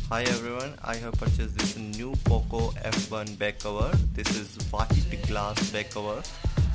Hi everyone, I have purchased this new Poco F1 back cover. This is white glass back cover